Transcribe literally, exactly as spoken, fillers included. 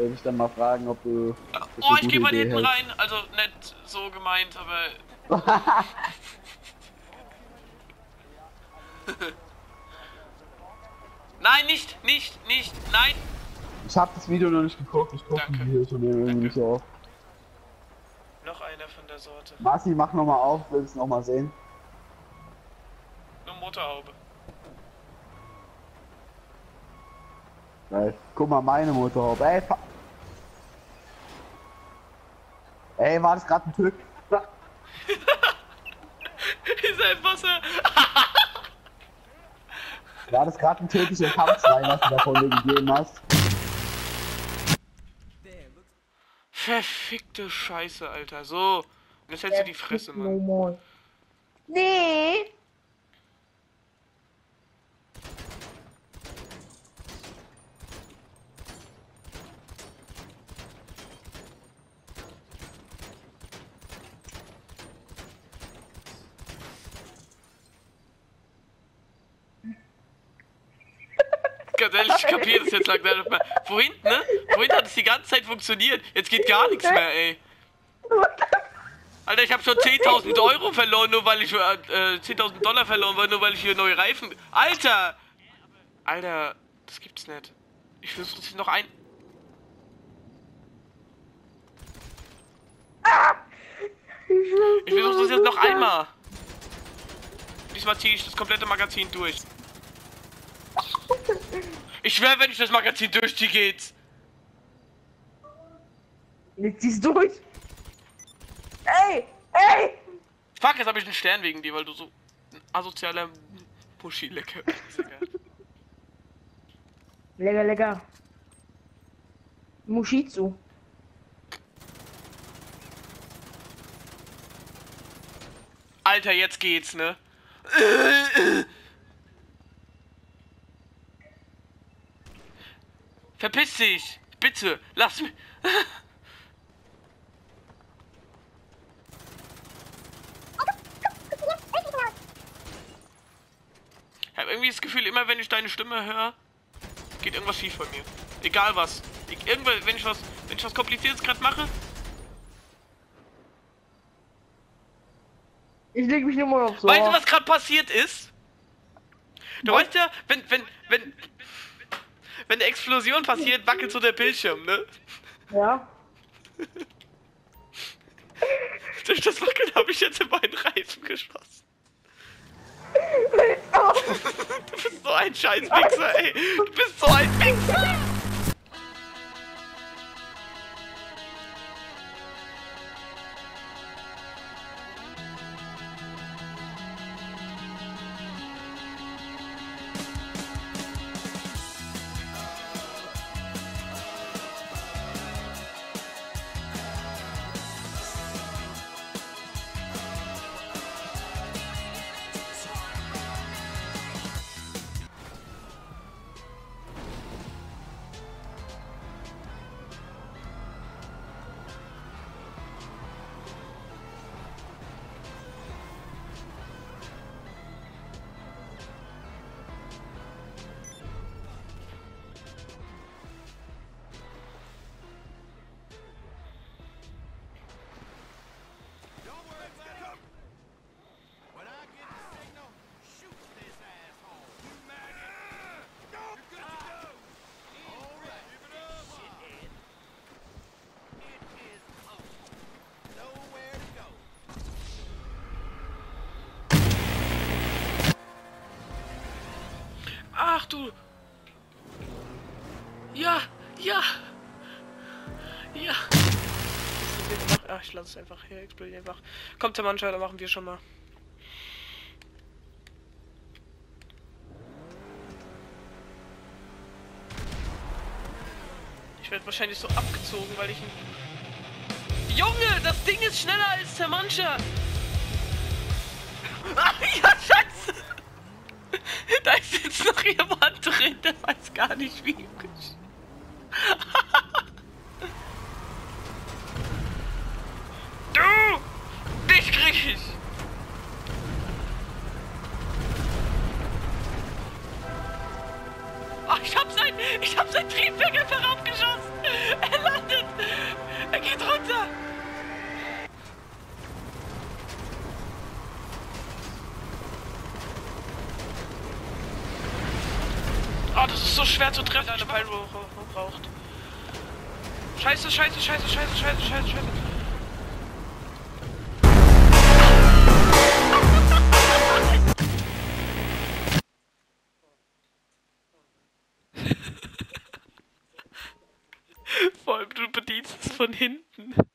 äh, dich dann mal fragen, ob du... Oh, ich geh mal hinten rein. Also nicht so gemeint, aber... Nein, nicht, nicht, nicht, nein! Ich hab das Video noch nicht geguckt, ich gucke die Videos von dir irgendwie nicht so auf. Noch einer von der Sorte. Marci, mach nochmal auf, will es nochmal sehen. Nur Motorhaube. Geil. Guck mal, meine Motorhaube. Ey, fa Ey, war das gerade ein Türk? Ist ein Wasser. War das gerade ein türkischer Kampfschrei, was du da von mir gegeben hast? Verfickte Scheiße, Alter. So. Jetzt hältst du die Fresse, Mann. Nee. Ganz ehrlich, ich kapiere das jetzt langsam nicht mehr. Vorhin, ne? Vorhin hat es die ganze Zeit funktioniert. Jetzt geht gar nichts mehr, ey. Alter, ich habe schon zehntausend Euro verloren, nur weil ich... Äh, zehntausend Dollar verloren, nur weil ich hier neue Reifen... Alter! Alter, das gibt's nicht. Ich versuche jetzt noch ein... Ich versuche das jetzt noch einmal. Diesmal ziehe ich das komplette Magazin durch. Ich schwöre, wenn ich das Magazin durchziehe, geht's. Jetzt ziehst du durch. Ey, ey! Fuck, jetzt habe ich einen Stern wegen dir, weil du so ein asozialer Puschi-Lecker bist. Lecker, lecker. Mushizu. Alter, jetzt geht's, ne? Verpiss dich! Bitte! Lass mich! Ich habe irgendwie das Gefühl, immer wenn ich deine Stimme höre, geht irgendwas schief bei mir. Egal was. Ich, irgendwann, wenn ich was, wenn ich was Kompliziertes gerade mache. Ich leg mich nur mal auf so. Weißt du, was gerade passiert ist? Du Was? weißt ja, wenn, wenn, wenn, wenn eine Explosion passiert, wackelt so der Bildschirm, ne? Ja. Durch das Wackeln habe ich jetzt in meinen Reifen geschossen. Du bist so ein scheiß Wichser, ey. Du bist so ein Wichser. Ach du. Ja, ja. Ja. Ach, ich lasse es einfach hier, explodiert einfach. Kommt der Mannschaft, dann machen wir schon mal. Ich werde wahrscheinlich so abgezogen, weil ich ein... Junge, das Ding ist schneller als der Mannschaft. Ach ja, scheiße. Da ist jetzt noch jemand drin, der weiß gar nicht wie. Du! Dich krieg ich! Ach, ich hab sein, ich hab sein Triebwerk einfach abgeschossen! runter! Oh, das ist so schwer zu treffen, eine Pfeil braucht. Scheiße, scheiße, scheiße, scheiße, scheiße, scheiße, scheiße. Vor allem, du bedienst es von hinten.